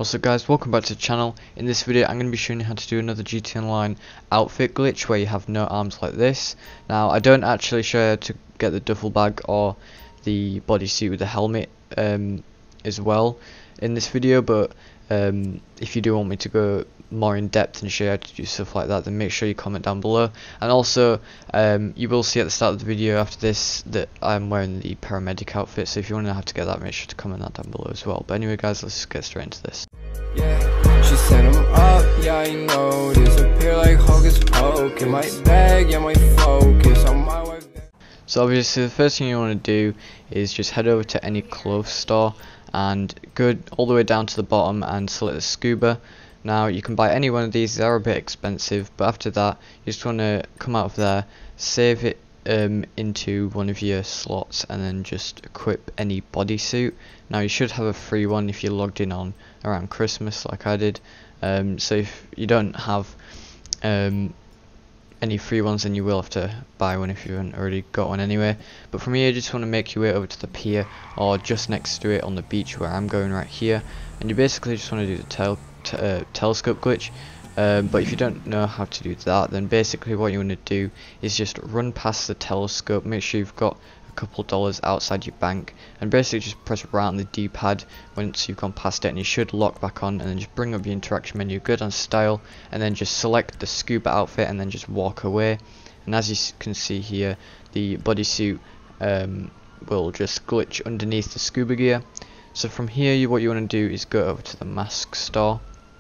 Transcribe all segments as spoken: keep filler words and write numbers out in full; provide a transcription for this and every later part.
Also guys, welcome back to the channel. In this video I'm going to be showing you how to do another G T A Online outfit glitch where you have no arms like this. Now I don't actually show you how to get the duffel bag or the bodysuit with the helmet um, as well in this video, but um, if you do want me to go more in depth and show you how to do stuff like that, then make sure you comment down below. And also um, you will see at the start of the video after this that I'm wearing the paramedic outfit, so if you want to know how to get that, make sure to comment that down below as well. But anyway guys, let's just get straight into this. Yeah, she sent him up, yeah I know, disappear like hocus pocus. My bag, yeah my focus on my wife. So obviously the first thing you want to do is just head over to any clothes store and go all the way down to the bottom and select the scuba. Now you can buy any one of these, they are a bit expensive, but after that you just want to come out of there, save it um, into one of your slots and then just equip any bodysuit. Now you should have a free one if you logged in on around Christmas like I did, um, so if you don't have um, any free ones then you will have to buy one if you haven't already got one anyway. But from here you just want to make your way over to the pier or just next to it on the beach where I'm going right here, and you basically just want to do the tail T uh, telescope glitch. Um, but if you don't know how to do that, then basically what you want to do is just run past the telescope, make sure you've got a couple dollars outside your bank, and basically just press right on the D pad once you've gone past it, and you should lock back on, and then just bring up your interaction menu, go down style, and then just select the scuba outfit and then just walk away. And as you can see here, the bodysuit um, will just glitch underneath the scuba gear. So from here you, what you want to do is go over to the mask store.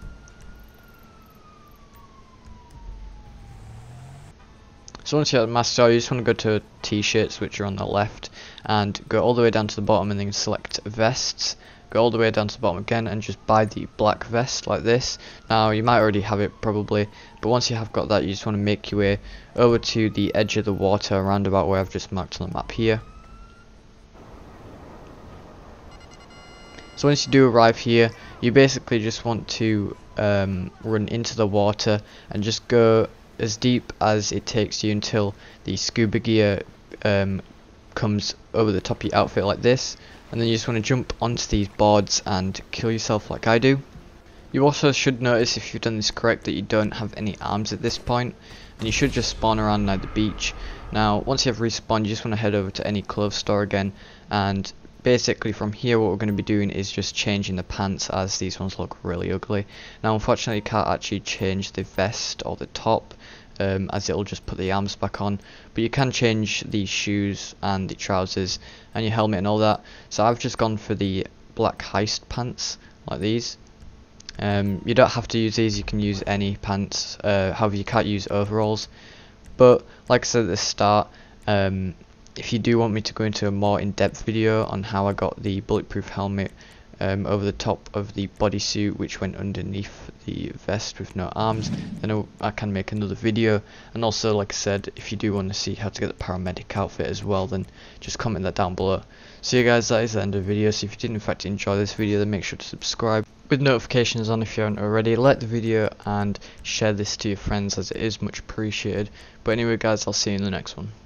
So once you're at the mask store, you just want to go to t-shirts, which are on the left, and go all the way down to the bottom and then select vests. Go all the way down to the bottom again and just buy the black vest like this. Now you might already have it probably, but once you have got that you just want to make your way over to the edge of the water around about where I've just marked on the map here. So once you do arrive here, you basically just want to um, run into the water and just go as deep as it takes you until the scuba gear um, comes over the top of your outfit like this, and then you just want to jump onto these boards and kill yourself like I do. You also should notice, if you've done this correct, that you don't have any arms at this point, and you should just spawn around near the beach. Now once you have respawned, you just want to head over to any clothes store again, and basically from here what we're going to be doing is just changing the pants, as these ones look really ugly. Now unfortunately you can't actually change the vest or the top, um, as it'll just put the arms back on, but you can change the shoes and the trousers and your helmet and all that. So I've just gone for the black heist pants like these. Um, you don't have to use these, you can use any pants, uh, however you can't use overalls. But like I said at the start, um, if you do want me to go into a more in-depth video on how I got the bulletproof helmet um, over the top of the bodysuit, which went underneath the vest with no arms, then I can make another video. And also, like I said, if you do want to see how to get the paramedic outfit as well, then just comment that down below. So yeah guys, that is the end of the video. So if you did in fact enjoy this video, then make sure to subscribe with notifications on if you haven't already. Like the video and share this to your friends, as it is much appreciated. But anyway guys, I'll see you in the next one.